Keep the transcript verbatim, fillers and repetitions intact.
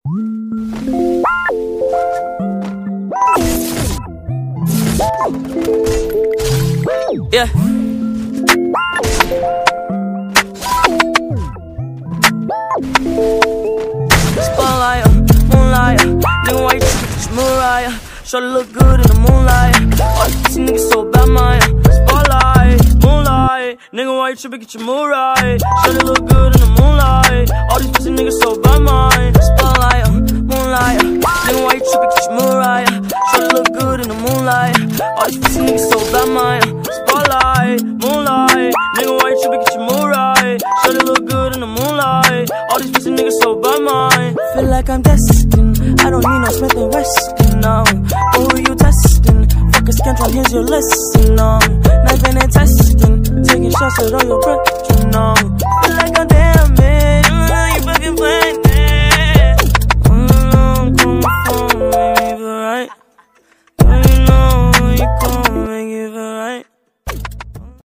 Yeah. Spotlight, moonlight, nigga, why you trippin'? It's Mariah. Shorty look good in the moonlight. All these pussy niggas so bad, man. Spotlight, moonlight, nigga, why you trippin'? Get your mood right. Shorty look good in the moonlight. All these pussy niggas so bad, man. Spotlight, moonlight, nigga, why you trippin'? Get your mood right. Shorty look good in the moonlight. All these pussy niggas so bad, man. Spotlight, moonlight, nigga, why you trippin'? Get your mood right. Shorty look good in the moonlight. All these pussy niggas so bad, man. Feel like I'm destined. I don't need no Smith and Weston, no. But who you testing? Fuck a scantron, here's your lesson, no. Knife and testing, taking shots at all your breath, no.